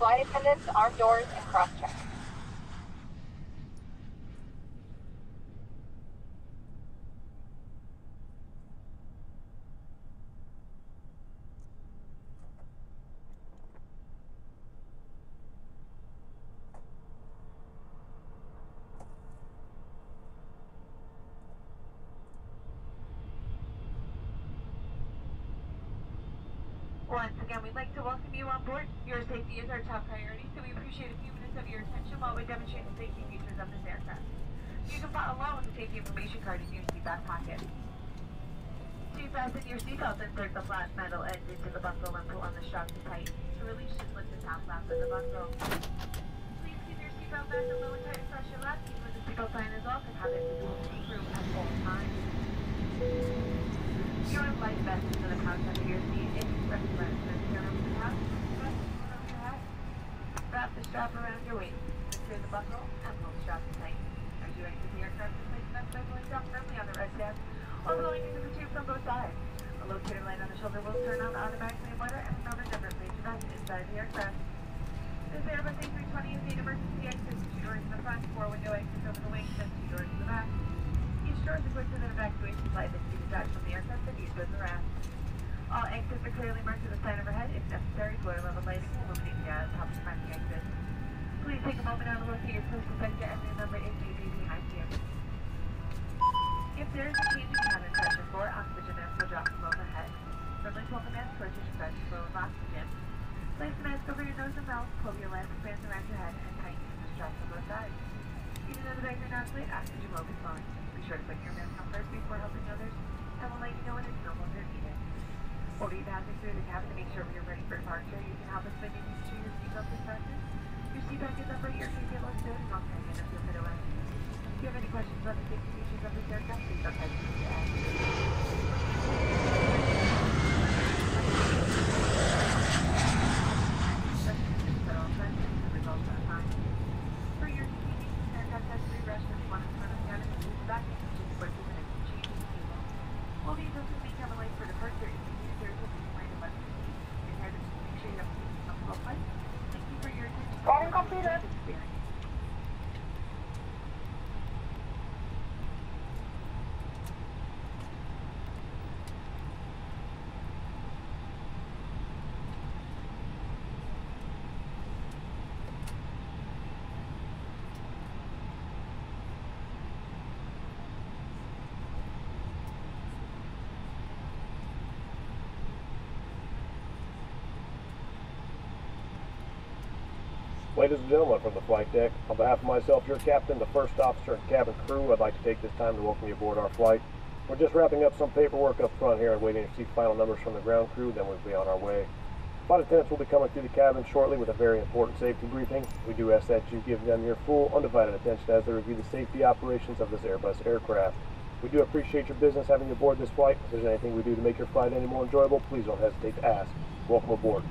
flight attendants, armed doors, and cross-check. Once again, we'd like to welcome you on board. Your safety is our top priority, so we appreciate a few minutes of your attention while we demonstrate the safety features of this aircraft. You can follow along with the safety information card in your seat back pocket. To fasten your seatbelt, insert the flat metal end into the buckle and pull on the strap to tight. To release, just lift the top flap of the buckle. Please keep your seatbelt fastened low and tight across your lap, even when the seatbelt sign is off, and have it visible to the crew at all times. Your life vest is in the pouch under your seat. It is recommended to secure over the pouch, strap over your hat. Wrap the strap around your waist. Secure the buckle and pull the strap tight. As you exit the aircraft, place the vest buckle down firmly on the red tab. All the lighting is tubes on both sides. A locator light on the shoulder will turn on automatically in order, and remember never place your vest inside the aircraft. This Airbus A320 is an emergency exit. 2 doors in the front, 4 window exits over the wings, and 2 doors in the back. Each door is equipped with an evacuation slide that can be detached from the aircraft and used as a ramp. All exits are clearly marked with a sign overhead. If necessary, floor level lighting will illuminate the top of the exit. Please take a moment now to locate your post to set your exit number in JB behind you. If there is a change in cabin pressure for oxygen mask will drop from overhead. Firmly pull the mask towards your fresh flow of oxygen. Place the mask over your nose and mouth, pull your elastic bands around your head, and tighten the straps on both sides. Even though the bags are not inflated, oxygen will be flowing. Be sure to put your mask on first before helping others, and we'll let you know when it's no longer needed. Order you passing through the cabin to make sure we are ready for departure. You can help us by making sure your seatbelt is fastened. Your seat back is up right, your seat table is good, and I'll try to get us your fit away. If you have any questions about the safety features of this aircraft, please don't hesitate to ask. For your convenience, this aircraft has 3 restrooms, one in front of the cabin and 2 in the back, which is equipped with an empty changing table. All these also may come late for departure if you use their equipment to land in less than 2 weeks. In order to make sure you have a comfortable flight, thank you for your attention. Boarding computer. Experience. Ladies and gentlemen, from the flight deck, on behalf of myself, your captain, the first officer, and cabin crew, I'd like to take this time to welcome you aboard our flight. We're just wrapping up some paperwork up front here and waiting to receive final numbers from the ground crew, then we'll be on our way. Flight attendants will be coming through the cabin shortly with a very important safety briefing. We do ask that you give them your full, undivided attention as they review the safety operations of this Airbus aircraft. We do appreciate your business having you aboard this flight. If there's anything we do to make your flight any more enjoyable, please don't hesitate to ask. Welcome aboard.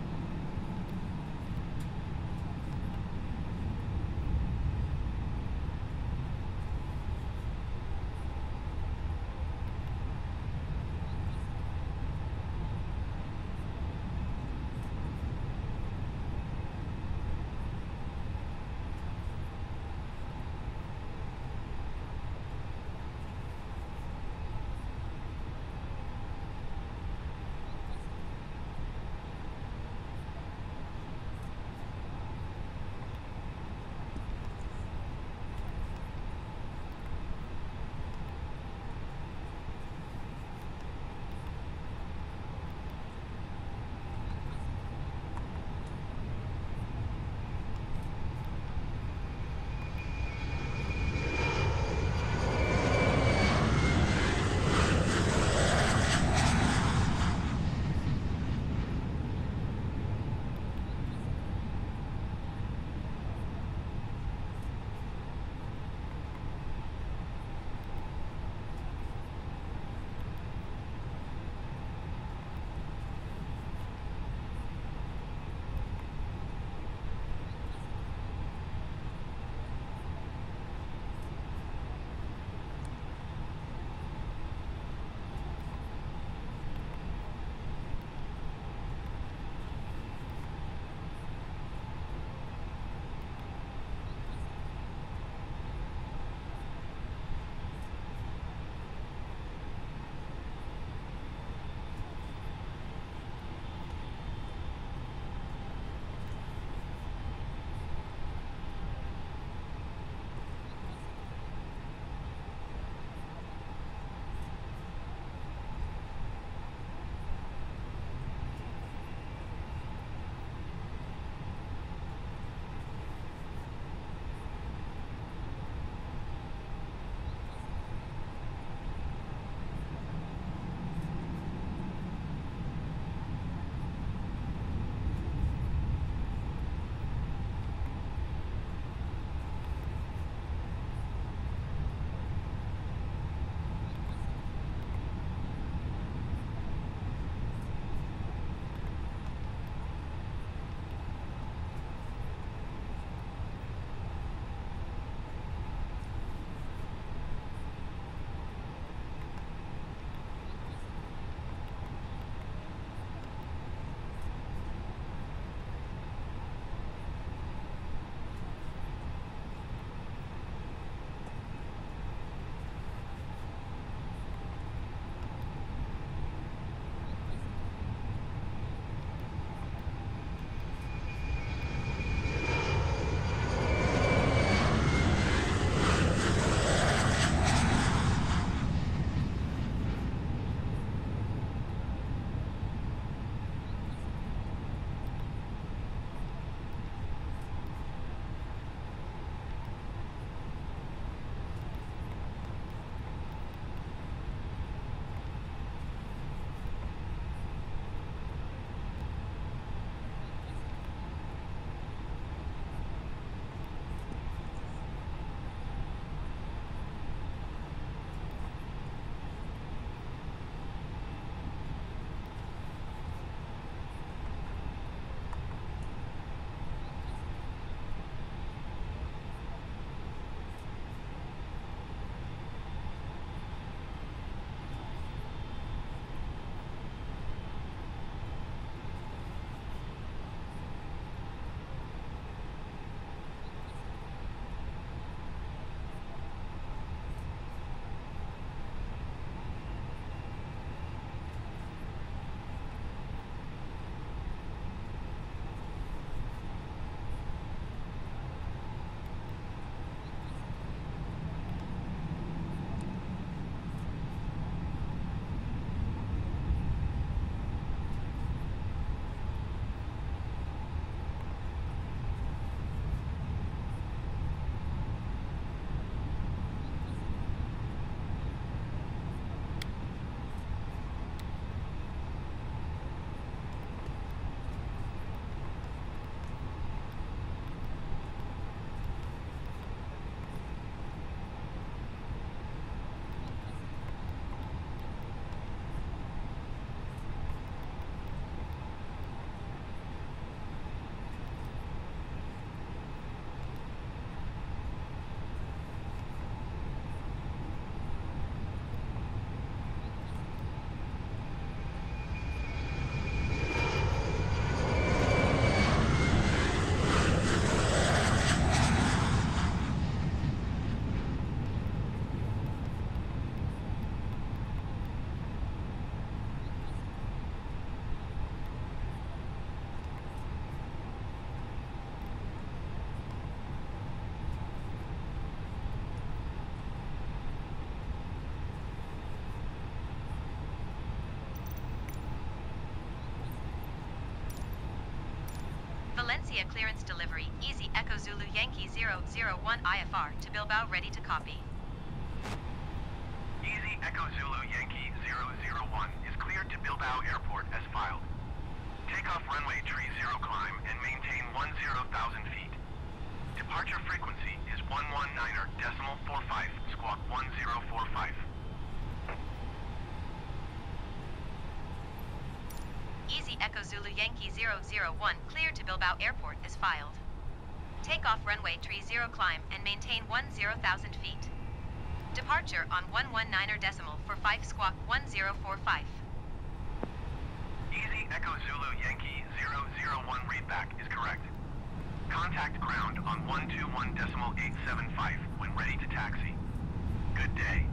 Valencia clearance delivery, Easy Echo Zulu Yankee 001 IFR to Bilbao, ready to copy. Easy Echo Zulu Yankee 001 is cleared to Bilbao Airport as filed. Takeoff runway 30 climb and maintain 10,000 feet. Departure frequency is 119.45, squawk 1045. Easy Echo Zulu Yankee 001 cleared to Bilbao Airport is filed. Takeoff runway 30 climb and maintain 10,000 feet. Departure on 119 for 5 squawk 1045. Easy Echo Zulu Yankee 001 readback is correct. Contact ground on 121.875 when ready to taxi. Good day.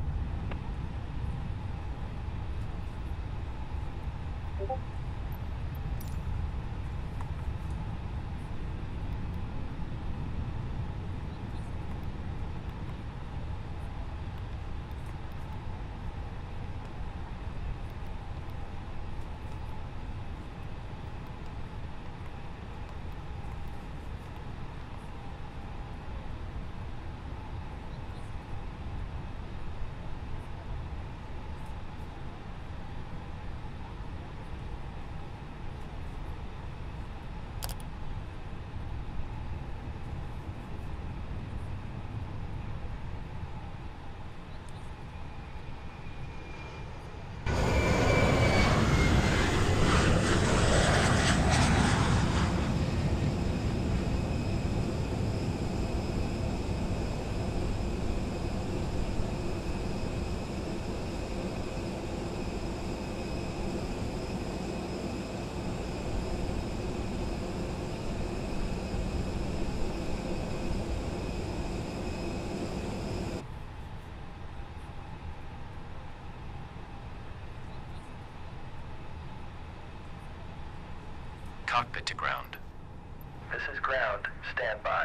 Cockpit to ground. This is ground. Stand by.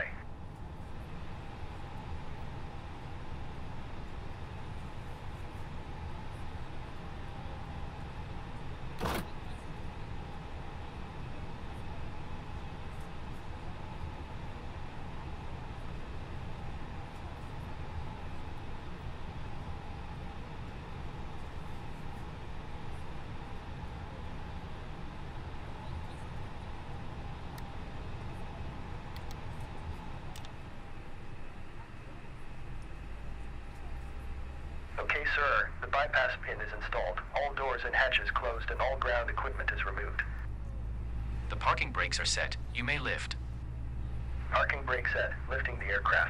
Okay, sir. The bypass pin is installed. All doors and hatches closed and all ground equipment is removed. The parking brakes are set. You may lift. Parking brake set. Lifting the aircraft.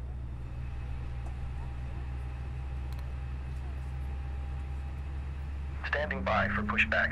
Standing by for pushback.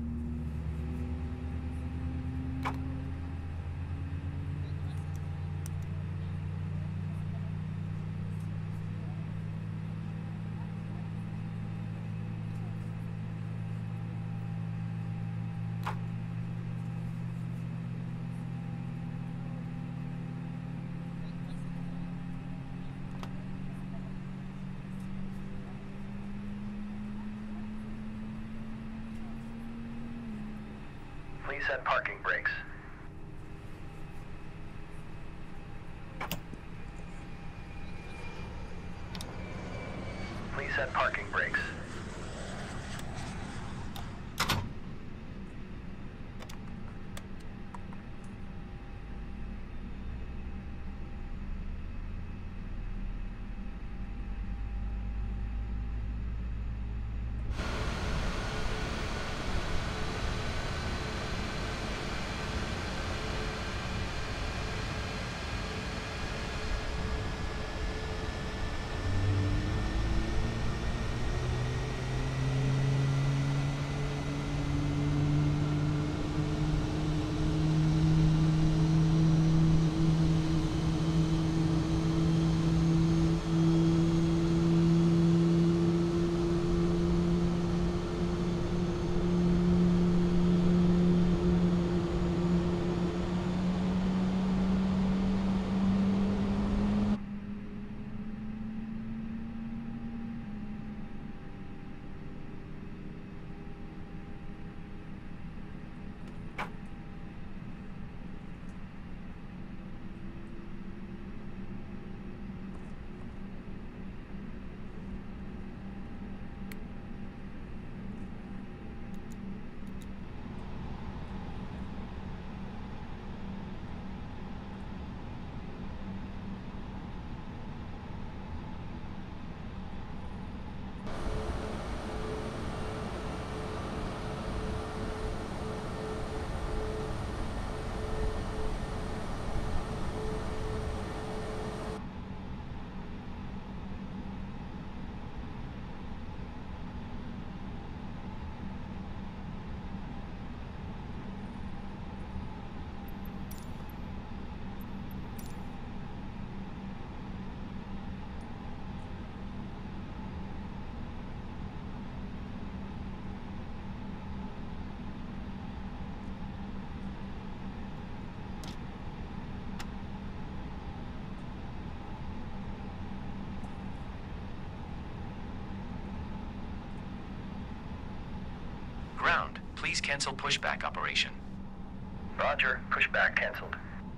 Please set parking brakes. Please set parking brakes. Please cancel pushback operation. Roger. Pushback canceled.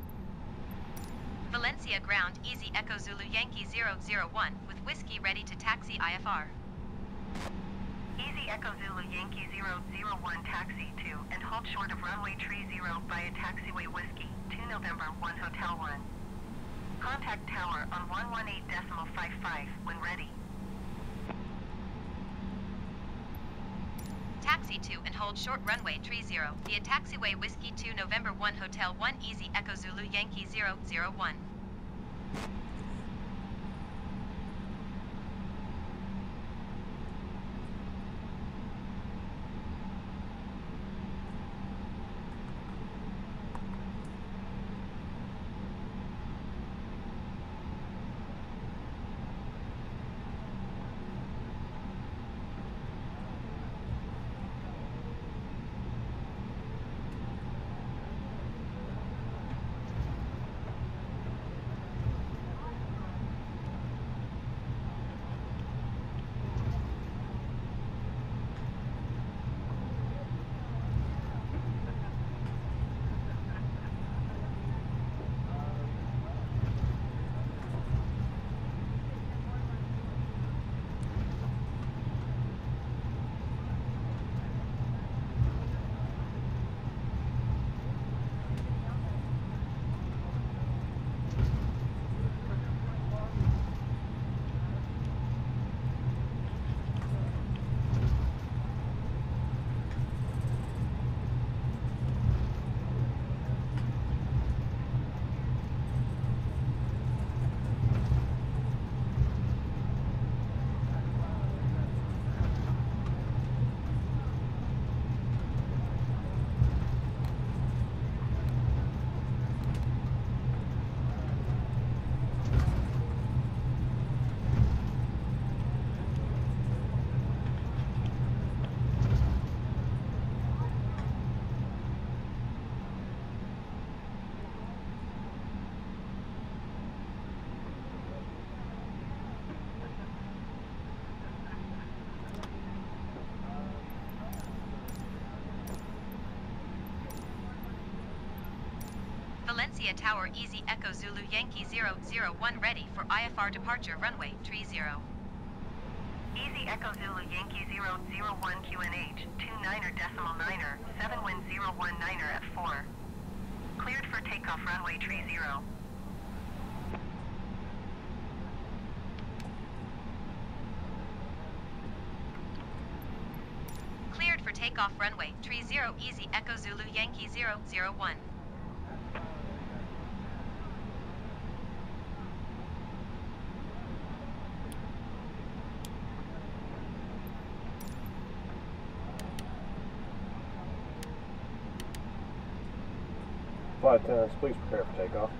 Valencia ground Easy Echo Zulu Yankee 001 with whiskey ready to taxi IFR. Easy Echo Zulu Yankee 001 taxi to and hold short of runway 30 via taxiway whiskey 2 November 1 Hotel 1. Contact tower on 118.55 when ready. Taxi to and hold short runway 30 via taxiway whiskey 2 November 1 Hotel 1 Easy Echo Zulu Yankee 001. Valencia Tower Easy Echo Zulu Yankee 001 ready for IFR departure runway 30. Easy Echo Zulu Yankee 001 QNH 29er.9er 7 wind 019er at 4. Cleared for takeoff runway 30. Cleared for takeoff runway 30 Easy Echo Zulu Yankee 001. Flight attendants, please prepare for takeoff.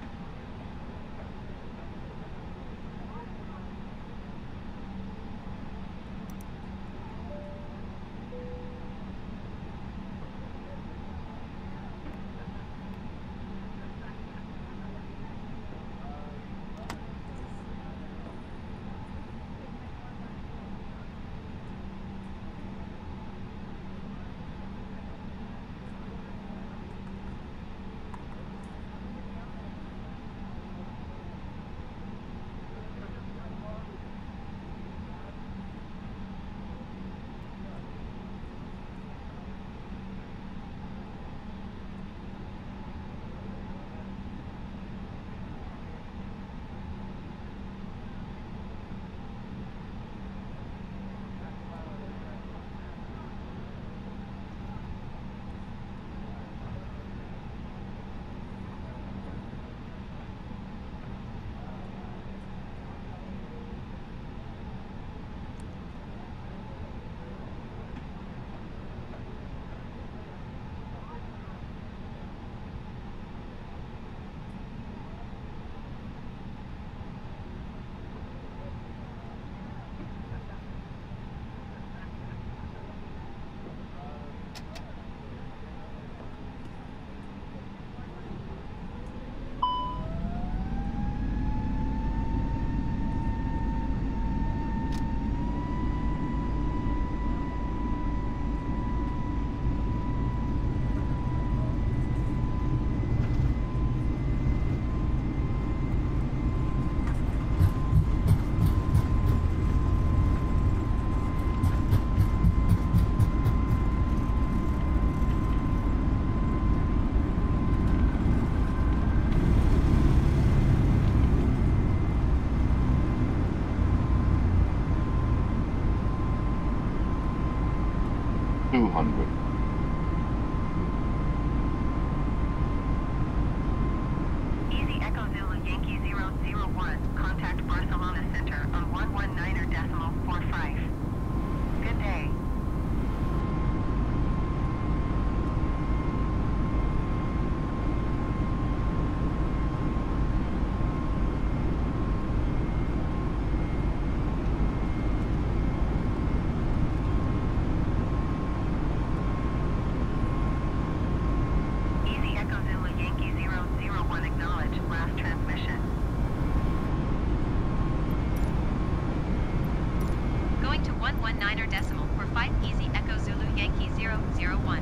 500. Easy Echo Zulu Yankee 001, contact Barcelona Center on 119.45. Good day. Easy Echo Zulu Yankee 001, acknowledge last transmission. Going to 119er decimal for 5 Easy Echo Zulu Yankee 001.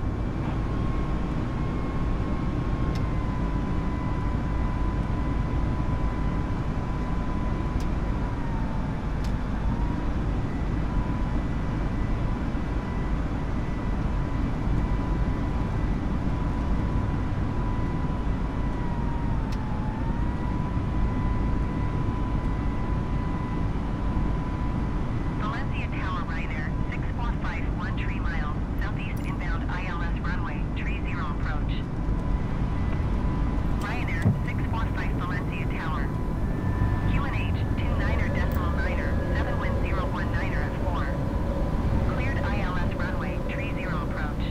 Valencia Tower, Ryanair 6451 3 miles, southeast inbound ILS runway, tree 0 approach. Ryanair 645 Valencia Tower. QNH 29er.9er, 7 wind 019er at 4. Cleared ILS runway, tree 0 approach.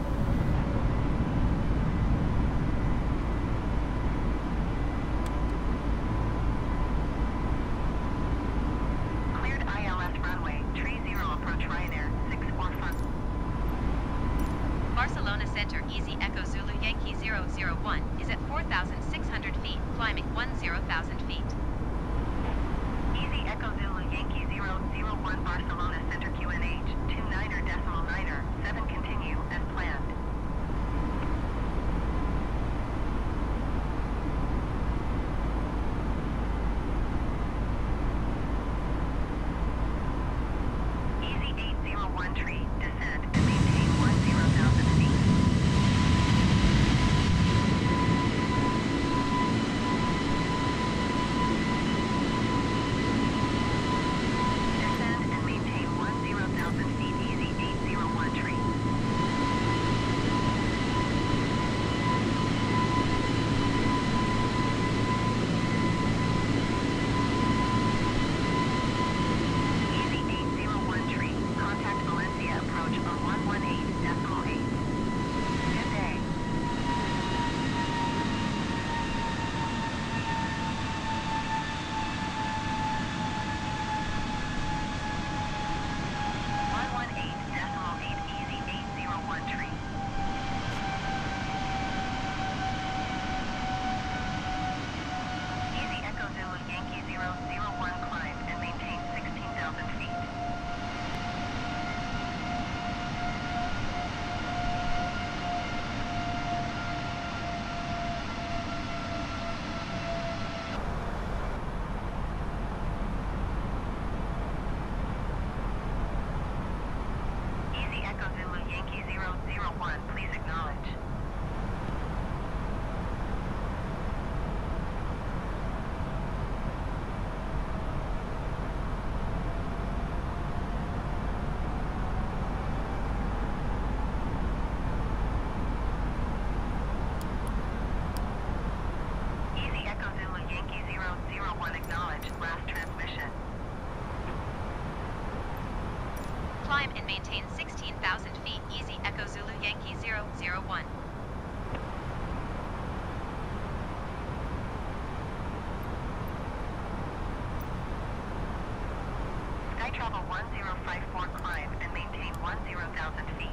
Cleared ILS runway, tree 0 approach Ryanair 645. Barcelona Center Easy Echo Zulu Yankee 001 is at 4,600 feet, climbing 10,000 feet. Easy Echo Zulu Yankee 001 Barcelona Center QNH 29er.9er, 7 continue as planned. Easy 801 tree, descend and maintain 10,000 feet. Descend and maintain 10,000 feet, easy 801 tree. Easy 801 tree, contact Valencia approach on 118.8. Good day. Easy 801 tree. Easy Echo Zulu Yankee 001 climb and maintain 16,000 feet. Easy Echo Zulu Yankee 001, please acknowledge. Easy Echo Zulu Yankee 001, acknowledge last transmission. Climb and maintain 16,000 feet, Easy Echo Zulu Yankee 001. Sky Travel 1054 climb and maintain 10,000 feet.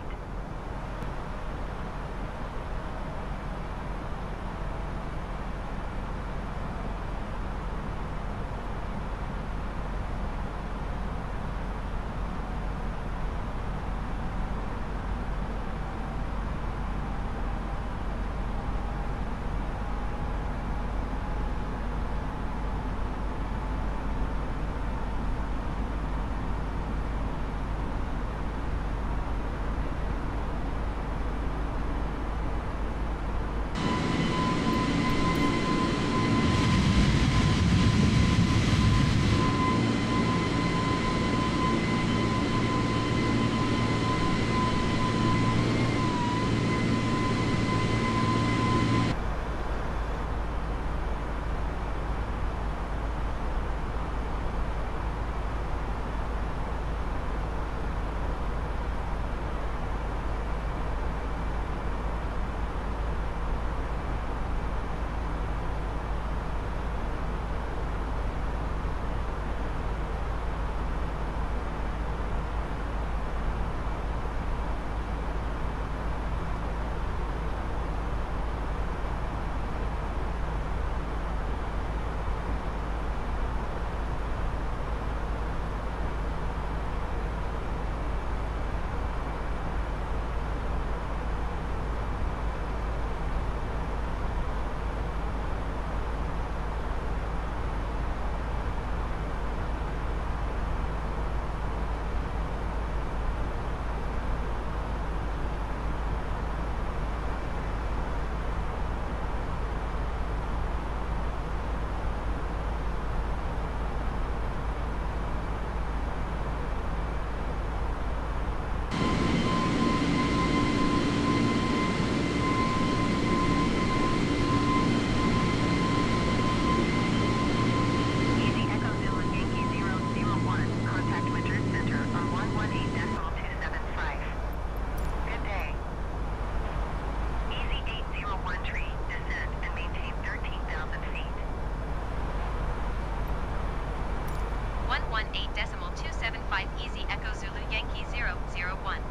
118.275 Easy Echo Zulu Yankee 001.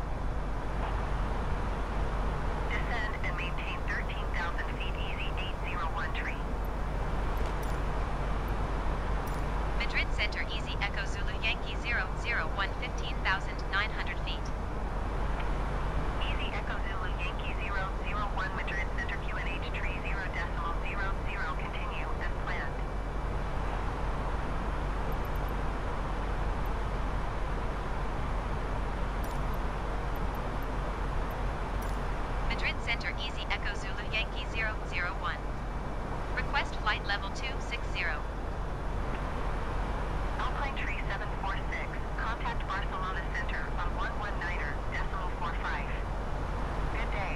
Descend and maintain 13,000 feet easy 801 tree. Madrid Center Easy Echo Zulu Yankee 001 15,900 feet. Easy Echo Zulu Yankee 001 Madrid Center QNH tree 0.00 continue as planned. Madrid Center Easy Echo Zulu Yankee 001. Request flight level 260. Alpine tree 746. Contact Barcelona Center on 119.45. Good day.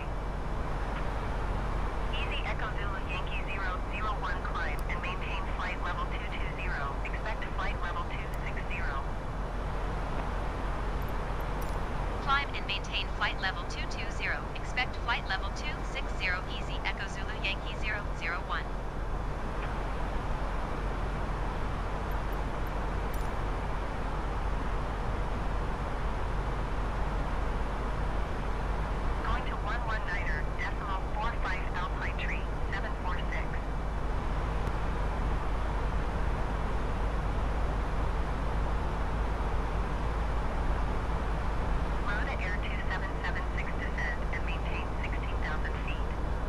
Easy Echo Zulu Yankee 001 climb and maintain flight level 220. Expect flight level 260. Climb and maintain flight level 220. Expect flight level 260 Easy Echo Zulu Yankee 001. Going to 119.45 Alpine tree 746. Rhoda Air 2776 descend and maintain 16,000 feet.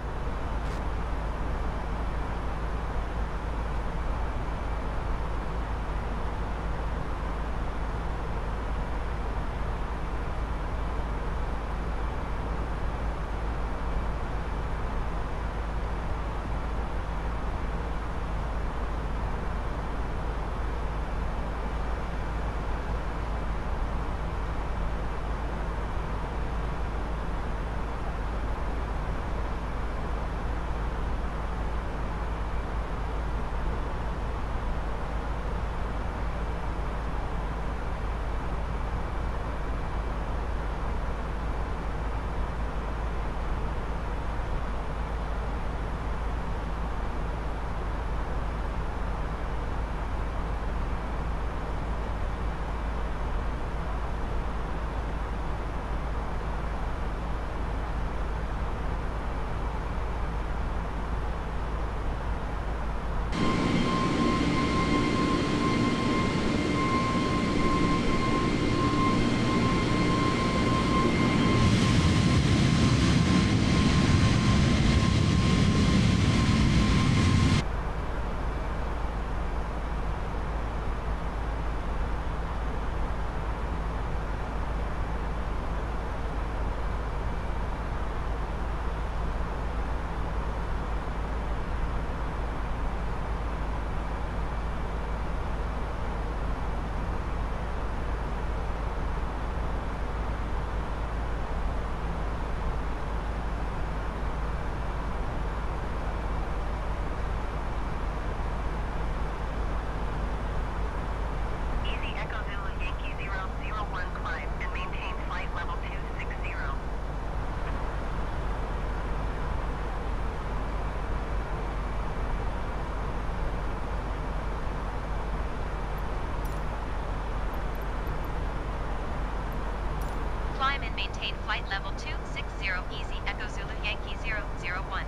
Easy Echo Zulu Yankee 001 climb and maintain flight level 260. Climb and maintain flight level 260 Easy Echo Zulu Yankee 001.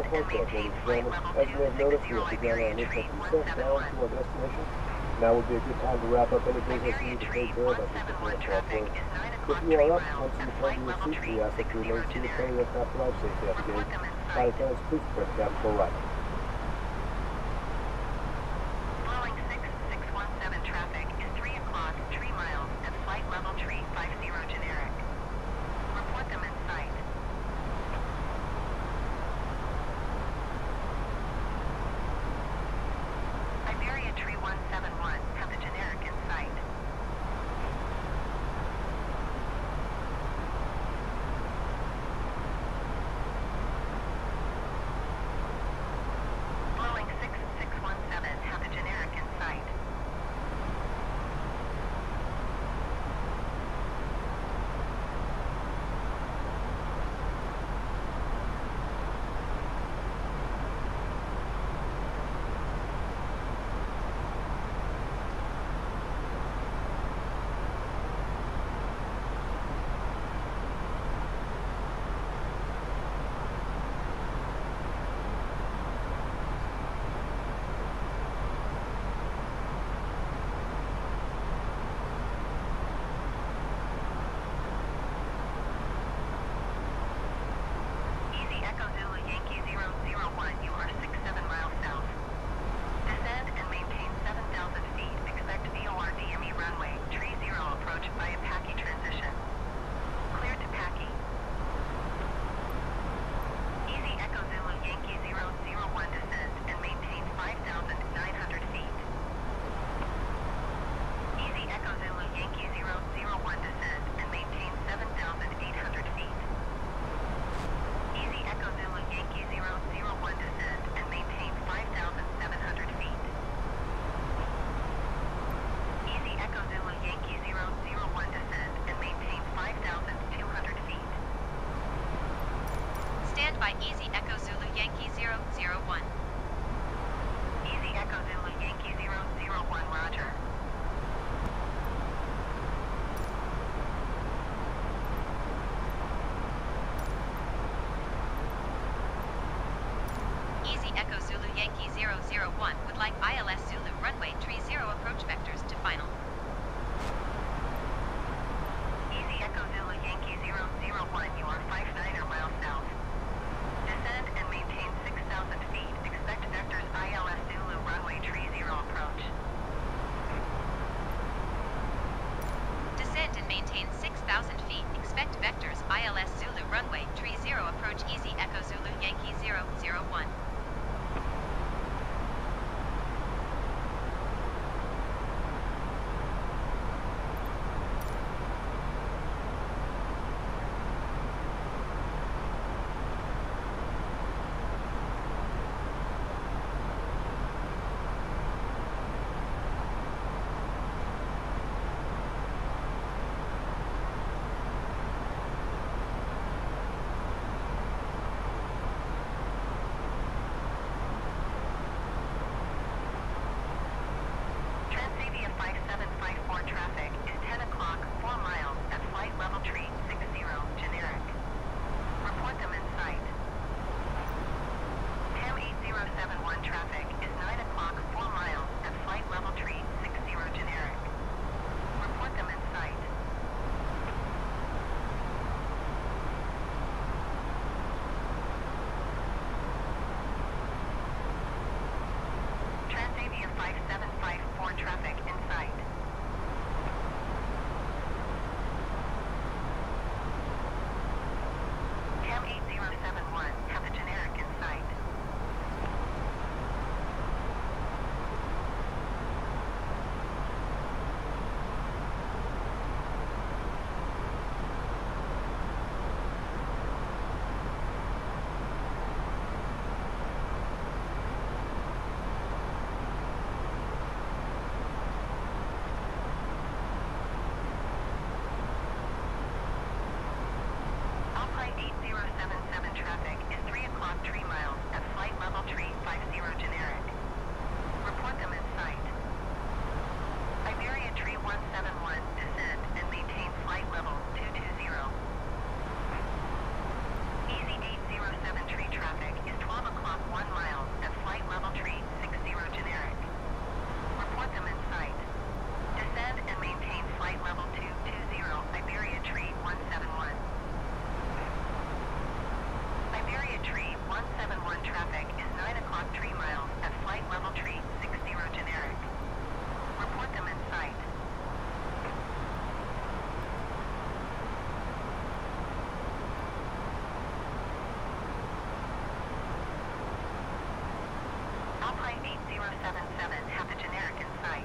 flight deck, ladies and gentlemen. As you may have noticed, we have begun our initial descent down to our destination. Now would be a good time to wrap up any business you need to take care of as we prepare for our flight. If you are up, once you return to your seat, we ask that you remain seated so you have to drive safely at the gate. Flight attendants, please prepare the cabin for arrival. Flowing 6617 traffic is 3 o'clock, 3 miles, at flight level tree 50 generic. Report them in sight. Iberia tree 171, have the generic in sight. Flowing 6617, have the generic in sight. Easy Echo Zulu Yankee 001, you are 67 miles south. Descend and maintain 7,000 feet. Expect VOR DME runway, tree 0 approach via Packy transition. Clear to Packy. Easy Echo Zulu Yankee 001, descend and maintain 5,900 feet. Easy Echo Zulu Yankee 001, descend and maintain 7,800 feet. Easy Echo Zulu Yankee 001, descend and maintain 5,700 feet. Easy Echo Zulu Yankee 001, descend and maintain 5,200 feet. Stand by Easy Echo Zulu Yankee 001. Easy Echo Zulu Yankee 001, roger. Easy Echo Zulu Yankee 001 would like ILS Zulu runway tree 0 approach vectors to final. Easy Echo Zulu Yankee 001, you are 59er miles south. Descend and maintain 6,000 feet. Expect vectors ILS Zulu runway tree 0 approach. Descend and maintain 6,000 feet. Expect vectors ILS Zulu runway tree 0 approach Easy Echo Zulu Yankee 001. 577 have the generic in sight.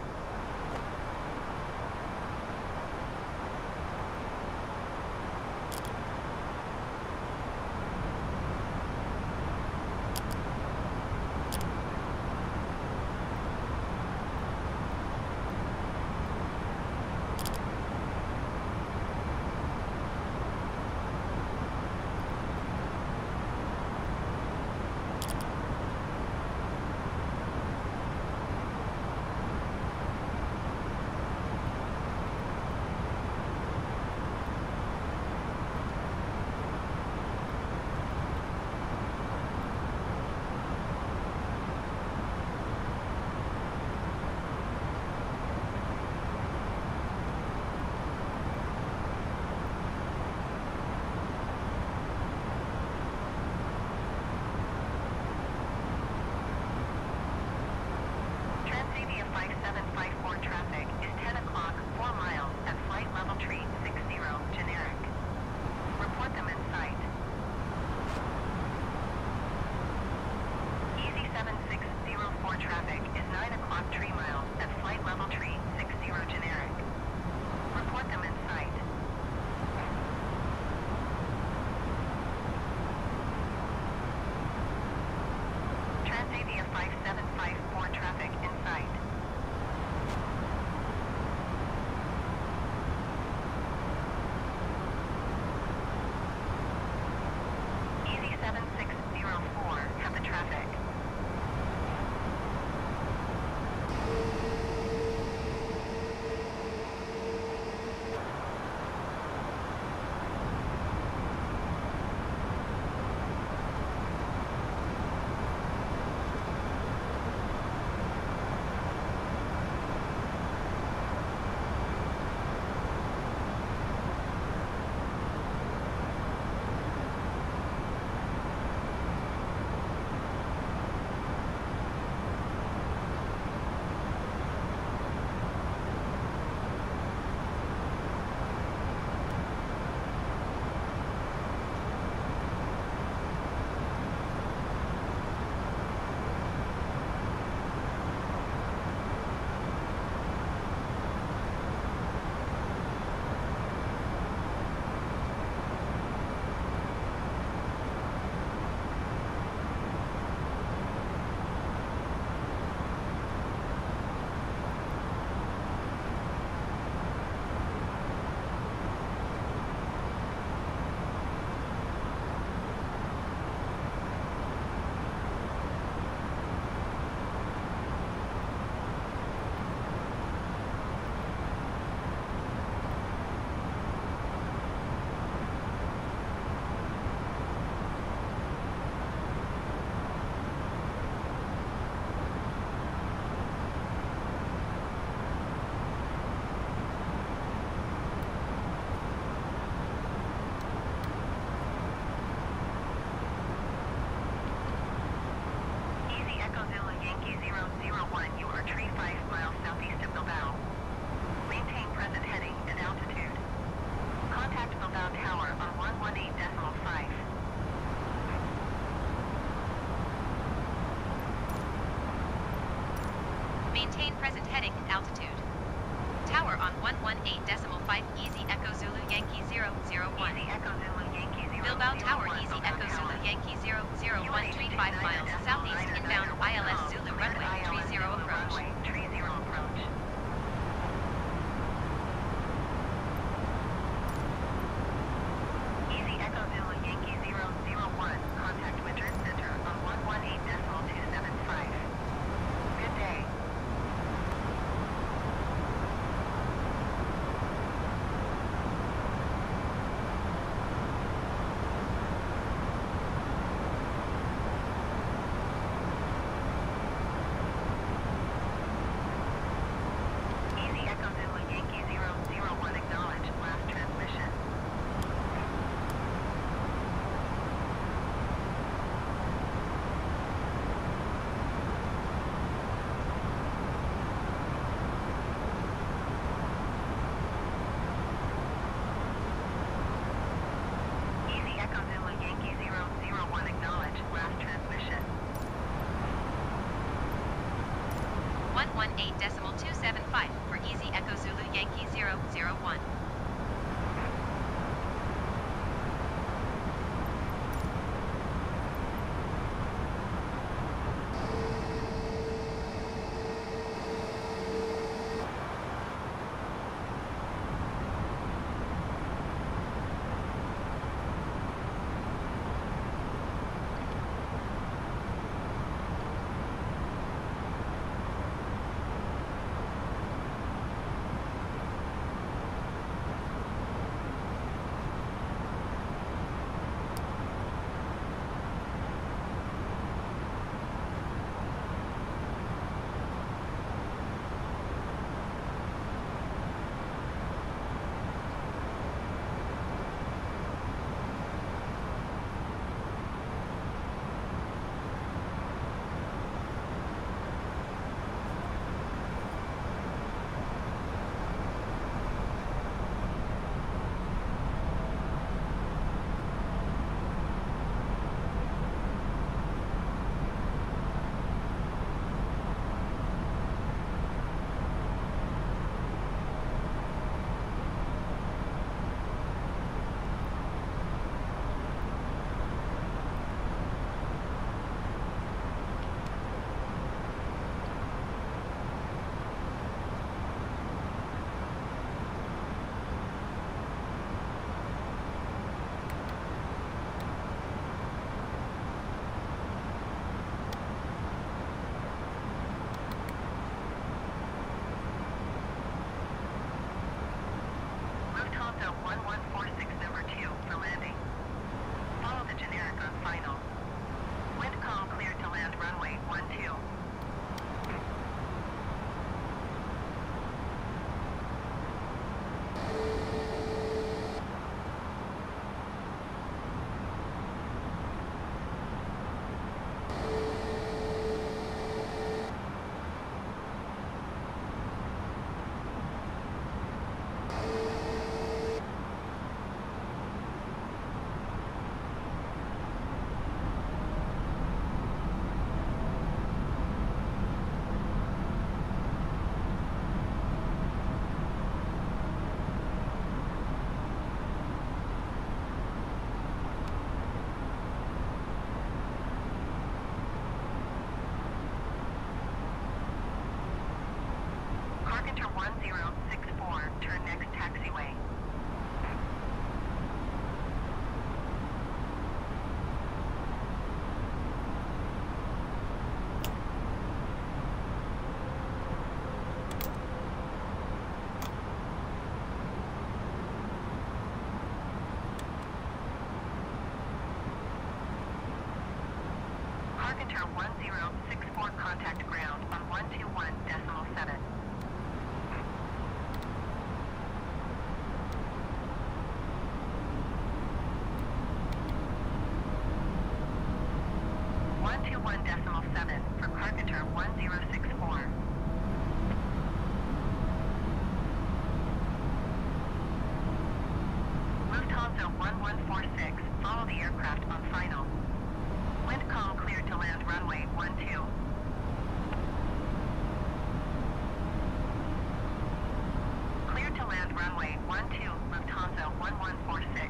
Transavia 5754 traffic is 10 o'clock, 4 miles at flight level tree 60, generic. Report them in sight. Easy 7604 traffic is 9 o'clock, 3 miles at flight level tree 60, generic. Report them in sight. Transavia 5754 traffic in sight. Easy 7604 have the traffic. Easy Echo Zulu Yankee 001, you are tree 5 miles southeast of Bilbao. Maintain present heading and altitude. Contact Bilbao Tower on 118.5. Maintain present heading and altitude. Tower on 118.5 Easy Echo Zulu Yankee 001. Easy Echo Zulu Yankee 001. Bilbao Tower Easy Echo Zulu Yankee 001 35 miles southeast inbound ILS Zulu runway 30 approach. 30 approach. Easy Echo Zulu Yankee 001, contact Winters Center on 118.275. Good day. 18.275 for Easy Echo Zulu Yankee 001. Lufthansa 1146 number 2 for landing. Follow the generic on final. Wind calm cleared to land runway 12. Carpenter 1064, turn next taxiway. Carpenter 1064, contact ground on 121.7. for Carpenter 1064. Lufthansa 1146, follow the aircraft on final. Wind calm cleared to land runway 12. Cleared to land runway 12, Lufthansa 1146.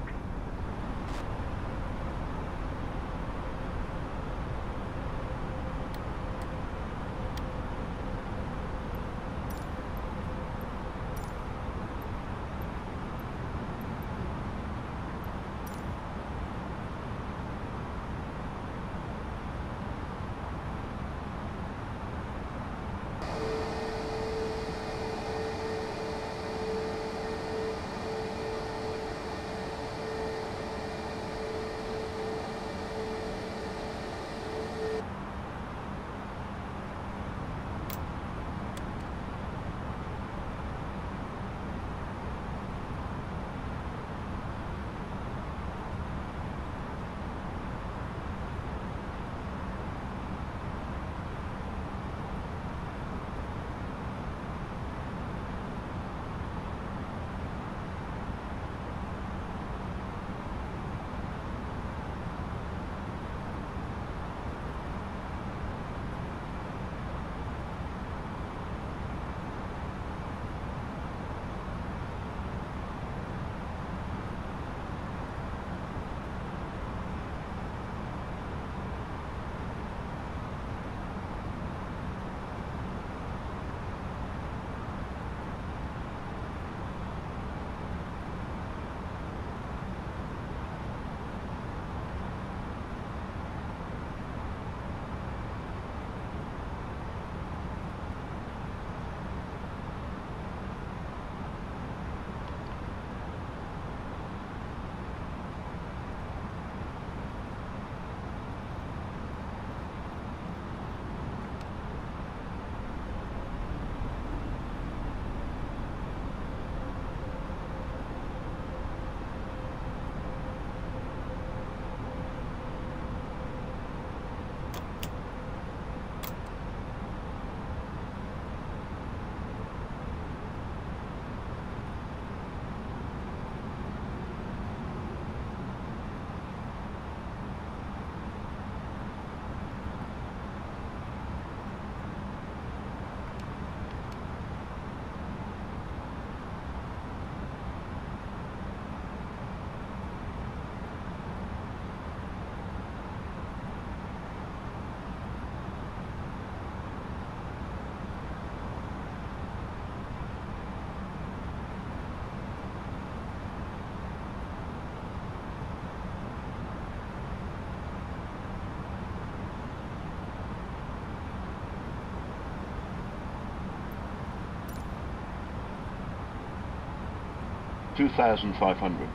2,500.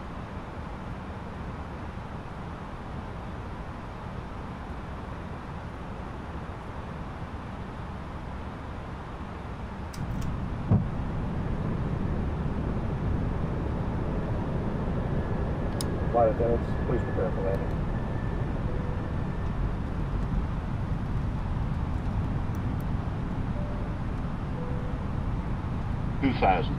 Flight attendants, please prepare for landing. Two thousand.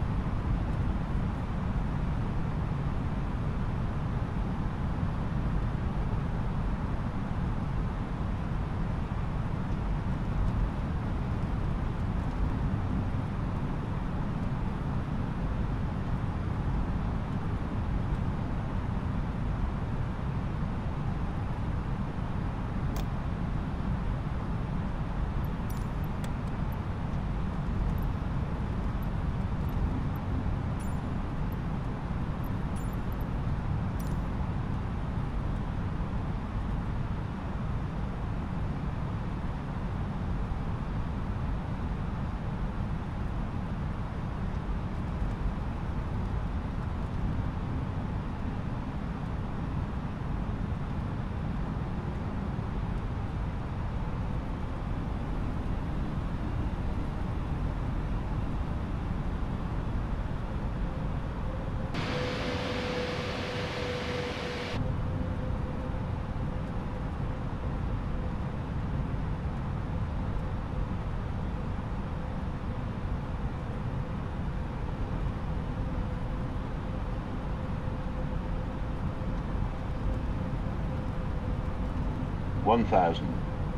One thousand.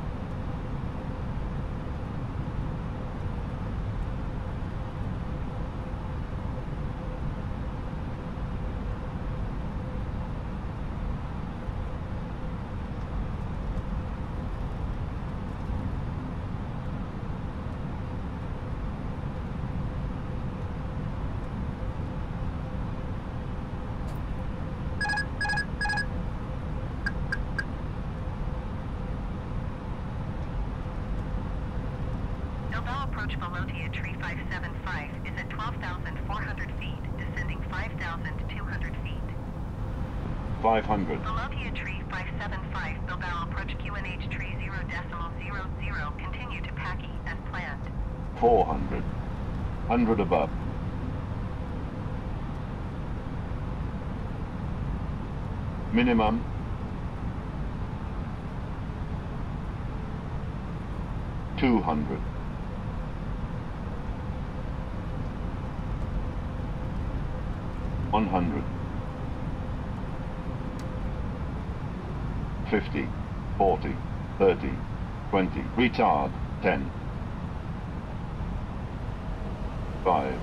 Bilbao approach Volotea tree 575 is at 12,400 feet, descending 5,200 feet. 500. Volotea tree 575, Bilbao approach QNH tree 0.00, continue to Paki as planned. 400. 100 above. Minimum. $200. 100. 50. 40. 30. 20. Retard. 10. 5.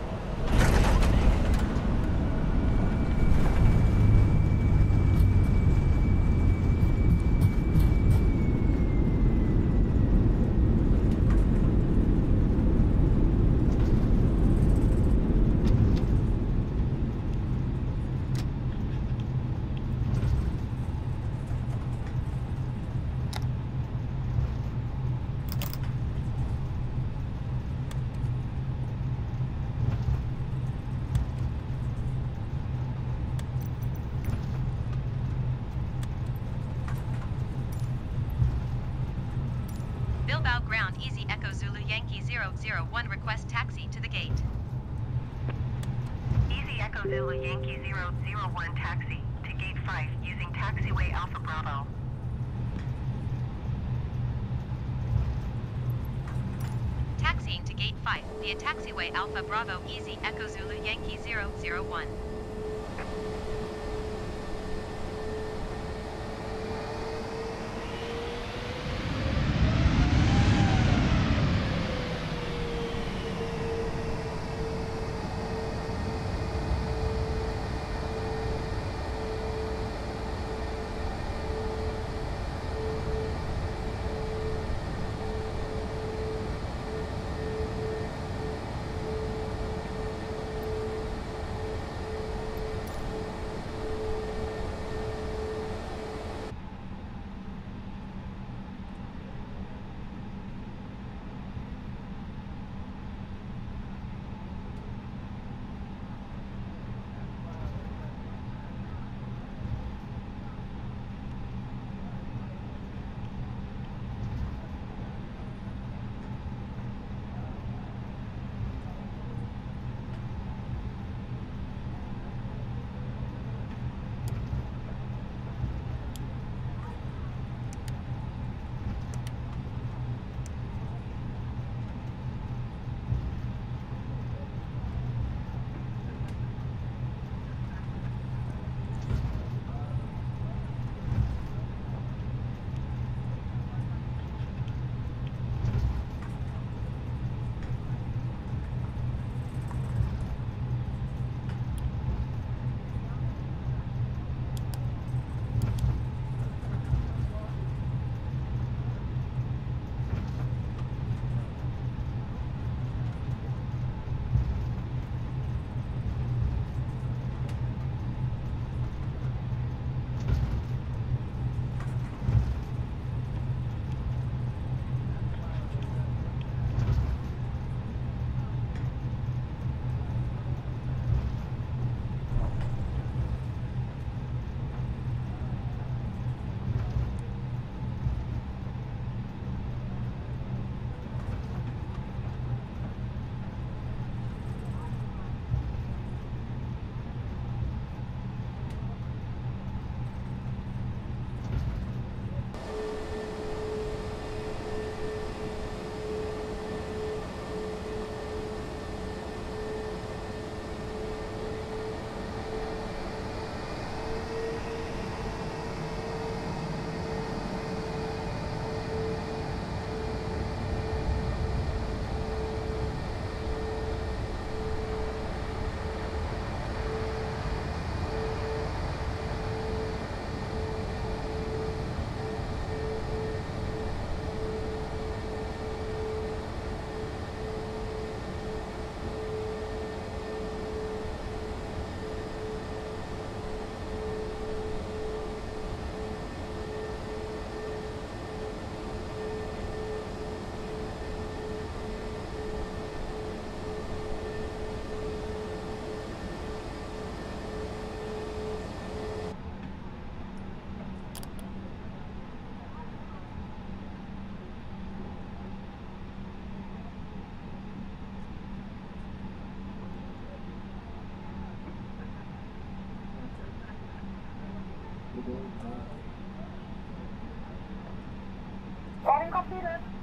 Bilbao ground Easy Echo Zulu Yankee 001 request taxi to the gate. Easy Echo Zulu Yankee 001 taxi to gate 5 using taxiway Alpha Bravo. Taxiing to gate 5 via taxiway Alpha Bravo Easy Echo Zulu Yankee 001. Routing completed.